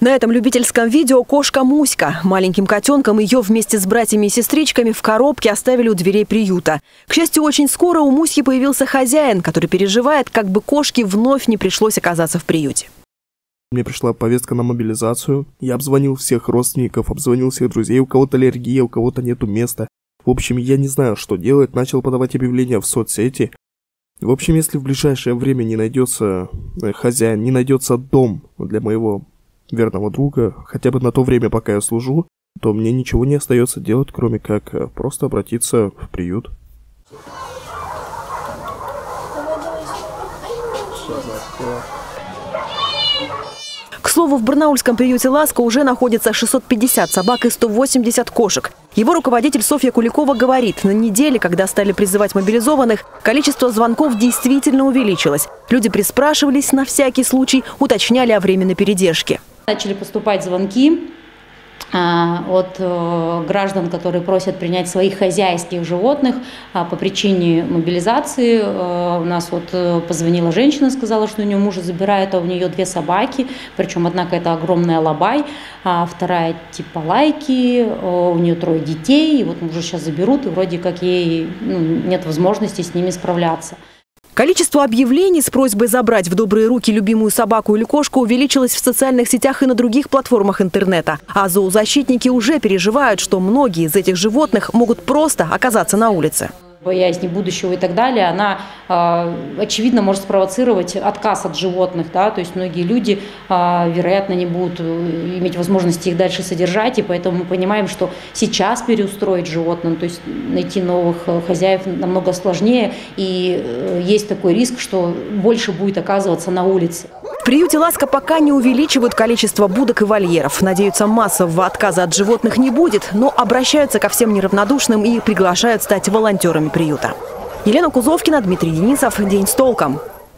На этом любительском видео кошка Муська. Маленьким котенком ее вместе с братьями и сестричками в коробке оставили у дверей приюта. К счастью, очень скоро у Муськи появился хозяин, который переживает, как бы кошке вновь не пришлось оказаться в приюте. Мне пришла повестка на мобилизацию. Я обзвонил всех родственников, обзвонил всех друзей. У кого-то аллергия, у кого-то нету места. В общем, я не знаю, что делать. Начал подавать объявления в соцсети. В общем, если в ближайшее время не найдется хозяин, не найдется дом для моего верного друга, хотя бы на то время, пока я служу, то мне ничего не остается делать, кроме как просто обратиться в приют. К слову, в барнаульском приюте «Ласка» уже находится 650 собак и 180 кошек. Его руководитель Софья Куликова говорит, на неделе, когда стали призывать мобилизованных, количество звонков действительно увеличилось. Люди приспрашивались на всякий случай, уточняли о временной передержке. Начали поступать звонки от граждан, которые просят принять своих хозяйских животных по причине мобилизации. У нас позвонила женщина, сказала, что у нее мужа забирают, а у нее 2 собаки, причем одна это огромная лабай, а вторая типа лайки, у нее 3 детей, и вот мужа сейчас заберут, и вроде как ей нет возможности с ними справляться. Количество объявлений с просьбой забрать в добрые руки любимую собаку или кошку увеличилось в социальных сетях и на других платформах интернета. А зоозащитники уже переживают, что многие из этих животных могут просто оказаться на улице. Боязнь будущего и так далее, она, очевидно, может спровоцировать отказ от животных. Да? То есть многие люди, вероятно, не будут иметь возможности их дальше содержать, и поэтому мы понимаем, что сейчас переустроить животным, то есть найти новых хозяев намного сложнее, и есть такой риск, что больше будет оказываться на улице. В приюте «Ласка» пока не увеличивают количество будок и вольеров. Надеются, массового отказа от животных не будет, но обращаются ко всем неравнодушным и приглашают стать волонтерами приюта. Елена Кузовкина, Дмитрий Денисов. День с толком.